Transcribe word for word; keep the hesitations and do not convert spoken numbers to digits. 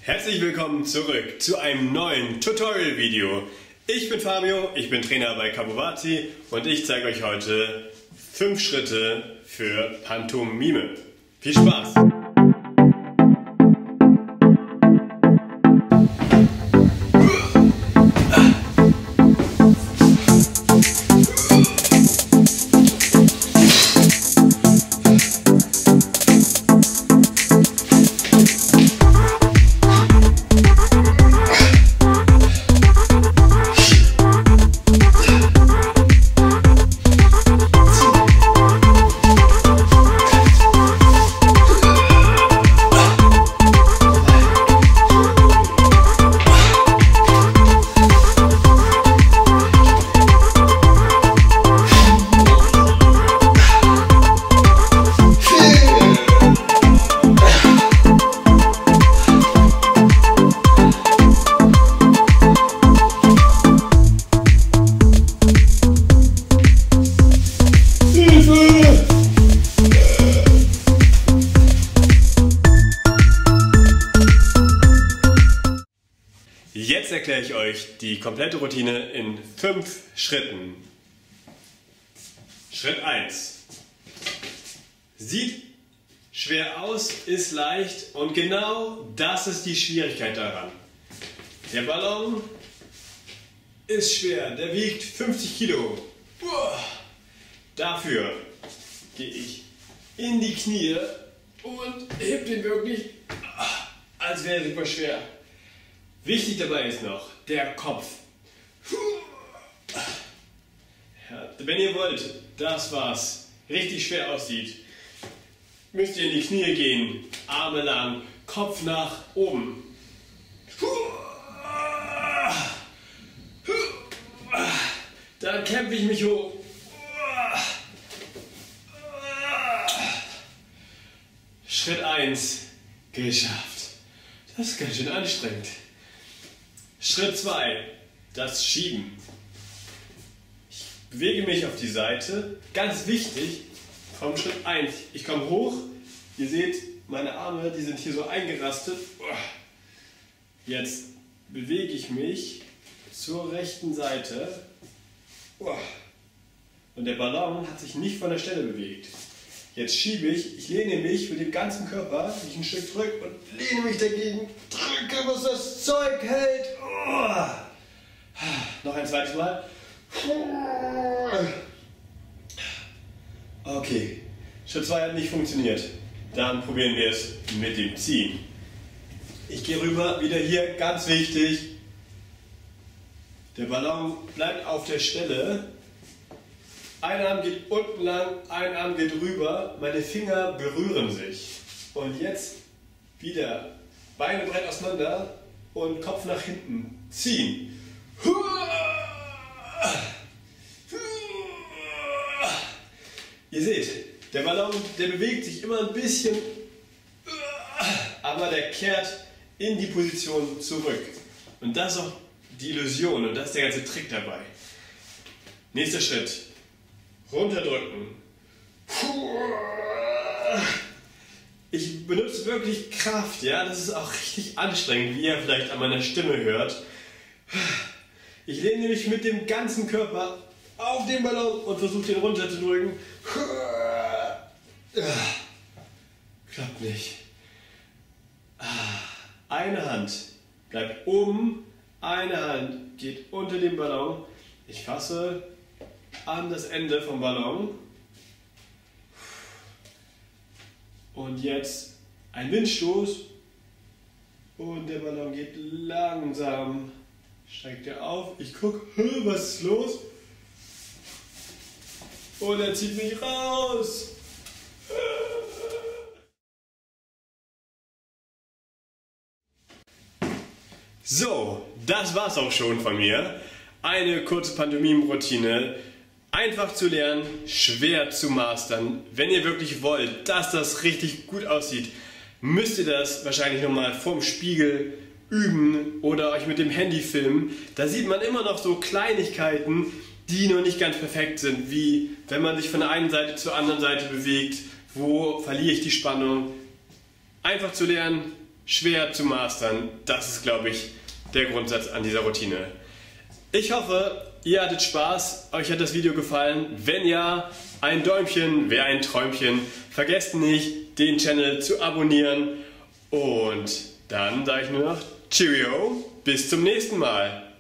Herzlich willkommen zurück zu einem neuen Tutorial-Video. Ich bin Fabio, ich bin Trainer bei Capuvati und ich zeige euch heute fünf Schritte für Pantomime. Viel Spaß! Jetzt erkläre ich euch die komplette Routine in fünf Schritten. Schritt eins. Sieht schwer aus, ist leicht und genau das ist die Schwierigkeit daran. Der Ballon ist schwer, der wiegt fünfzig Kilo. Dafür gehe ich in die Knie und heb den wirklich, als wäre er super schwer. Wichtig dabei ist noch der Kopf. Ja, wenn ihr wollt, das was richtig schwer aussieht, müsst ihr in die Knie gehen, Arme lang, Kopf nach oben. Dann kämpfe ich mich hoch. Schritt eins geschafft. Das ist ganz schön anstrengend. Schritt zwei, das Schieben. Ich bewege mich auf die Seite. Ganz wichtig, vom Schritt eins. Ich komme hoch. Ihr seht, meine Arme, die sind hier so eingerastet. Jetzt bewege ich mich zur rechten Seite. Und der Ballon hat sich nicht von der Stelle bewegt. Jetzt schiebe ich, ich lehne mich mit dem ganzen Körper, mich ein Stück zurück und lehne mich dagegen, drücke, bis das Zeug hält. Oh. Noch ein zweites Mal. Okay, Schritt zwei hat nicht funktioniert. Dann probieren wir es mit dem Ziehen. Ich gehe rüber, wieder hier, ganz wichtig. Der Ballon bleibt auf der Stelle. Ein Arm geht unten lang, ein Arm geht rüber, meine Finger berühren sich. Und jetzt wieder Beine breit auseinander und Kopf nach hinten ziehen. Ihr seht, der Ballon, der bewegt sich immer ein bisschen, aber der kehrt in die Position zurück. Und das ist auch die Illusion und das ist der ganze Trick dabei. Nächster Schritt. Runterdrücken. Ich benutze wirklich Kraft, ja, das ist auch richtig anstrengend, wie ihr vielleicht an meiner Stimme hört. Ich lehne mich mit dem ganzen Körper auf den Ballon und versuche den runterzudrücken. Klappt nicht. Eine Hand bleibt oben, eine Hand geht unter dem Ballon. Ich fasse an das Ende vom Ballon und jetzt ein Windstoß und der Ballon geht langsam, steigt er auf, ich gucke, was ist los und er zieht mich raus. So, das war's auch schon von mir. Eine kurze Pantomimen-Routine. Einfach zu lernen, schwer zu mastern. Wenn ihr wirklich wollt, dass das richtig gut aussieht, müsst ihr das wahrscheinlich nochmal vorm Spiegel üben oder euch mit dem Handy filmen. Da sieht man immer noch so Kleinigkeiten, die noch nicht ganz perfekt sind, wie wenn man sich von der einen Seite zur anderen Seite bewegt, wo verliere ich die Spannung. Einfach zu lernen, schwer zu mastern. Das ist, glaube ich, der Grundsatz an dieser Routine. Ich hoffe, ihr hattet Spaß, euch hat das Video gefallen. Wenn ja, ein Däumchen wäre ein Träumchen. Vergesst nicht, den Channel zu abonnieren. Und dann sage ich nur noch Cheerio, bis zum nächsten Mal.